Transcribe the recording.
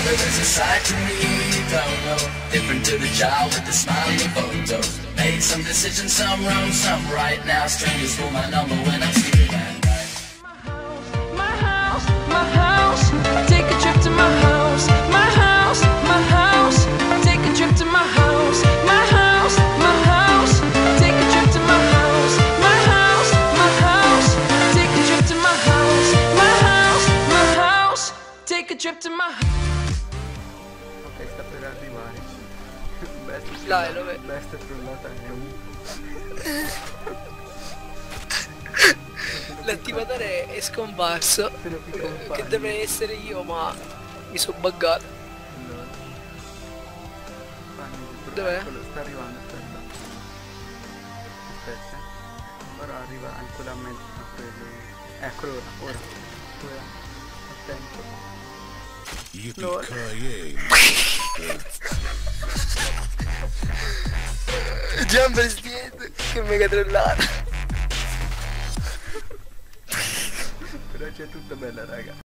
Father, there's a side to me you don't know. Different to the child with the smiley photos. Made some decisions, some wrong, some right. Now strangers for my number when I'm sleeping at night. My house, my house. Take a trip to my house. My house, my house. Take a trip to my house. My house, my house. Take a trip to my house. My house, my house. Take a trip to my house. My house, my house. Take a trip to my house. Ok, sta per arrivare. Dai, dove? Best trollata è un... L'attivatore è scomparso. Che deve essere io, ma mi sono buggato. Allora. Dov'è? Eccolo, sta arrivando, aspetta. Aspetta. Ora arriva anche la mente a quello. Eccolo ora. Ora. Attento. Yippee-ki-yay. Già vestito, che mega trollata. Però c'è tutta bella, raga.